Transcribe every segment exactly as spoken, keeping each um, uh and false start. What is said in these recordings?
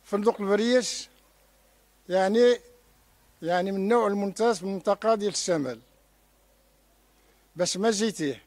فندق البريش يعني يعني من النوع الممتاز في المنطقة ديال الشمال. باش ما جيتيه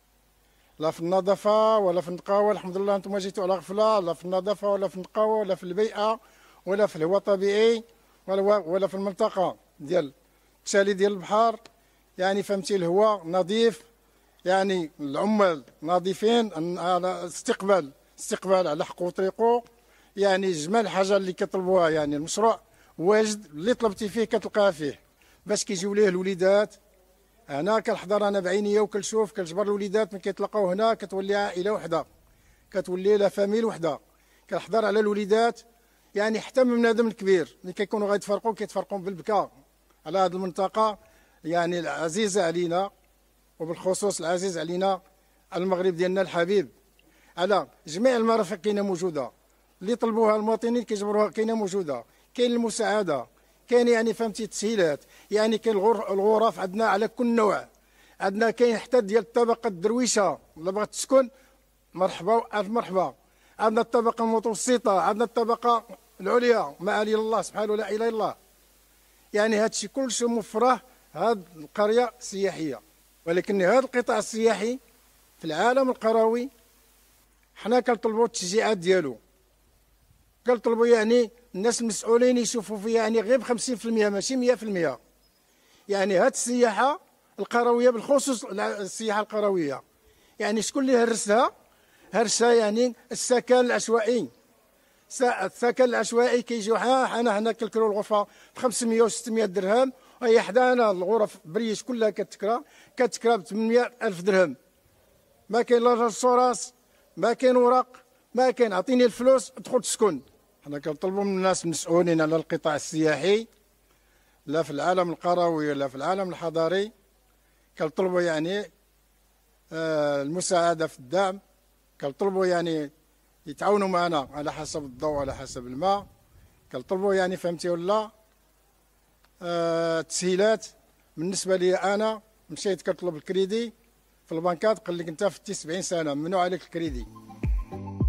لا في النظافة ولا في النقاوة، الحمد لله انتم جيتوا على غفلة، لا في النظافة ولا في النقاوة ولا في البيئة ولا في الهواء الطبيعي ولا ولا في المنطقة ديال التالي ديال البحر. يعني فهمتي الهواء نظيف، يعني العمال نظيفين، على استقبال استقبال على حقه وطريقه. يعني جميع الحاجه اللي كطلبوها يعني المشروع واجد، اللي طلبتي فيه كتلقاه فيه. باش كيجيو ليه الوليدات هنا كنحضر انا بعينيا وكنشوف كنجبر الوليدات من كيتلاقاو هنا كتولي عائله وحده، كتولي لا فاميل وحده. كنحضر على الوليدات يعني حتى من بنادم الكبير اللي كيكونوا غيتفرقوا كيتفرقوا بالبكاء على هذه المنطقه يعني العزيزه علينا، وبالخصوص العزيز علينا المغرب ديالنا الحبيب. على جميع المرافق كاينه موجوده، اللي طلبوها المواطنين كيجبروها كاينه موجوده. كاين المساعده، كاين يعني فهمتي التسهيلات، يعني كاين الغرف عندنا على كل نوع. عندنا كاين حتى ديال الطبقه الدرويشه اللي بغات تسكن مرحبا الف مرحبا. عندنا الطبقه المتوسطه، عندنا الطبقه العليا ما علي الله سبحانه لا اله الا الله. يعني هذا الشيء كلشي موفره هذه القريه السياحيه. ولكن هذا القطاع السياحي في العالم القروي حنا كنطلبوا التشجيعات ديالو، كنطلبوا يعني الناس المسؤولين يشوفوا فيه يعني غير ب خمسين في المية ماشي مية في المية. يعني هذه السياحه القرويه بالخصوص السياحه القرويه يعني شكون اللي هرسها؟ هرسها يعني السكن العشوائي. السكن العشوائي كيجيو حنا هنا كنكرو الغرفه ب خمسمية و ستمية درهم، وهي حدانا الغرف بريش كلها كتكرا كتكرا ب ثمانمية ألف درهم. ما كاين لا راسوراس، ما كاين ورق، ما كاين عطيني الفلوس ادخل تسكن. حنا كنطلبوا من الناس المسؤولين على القطاع السياحي لا في العالم القروي ولا في العالم الحضاري، كنطلبوا يعني آه المساعده في الدعم، كنطلبوا يعني يتعاونوا معنا على حسب الضوء على حسب الماء، كنطلبوا يعني فهمتي ولا آه تسهيلات. بالنسبه لي انا مشيت كنطلب الكريدي في البنكات قال لك انت فتي سبعين سنه ممنوع عليك الكريدي.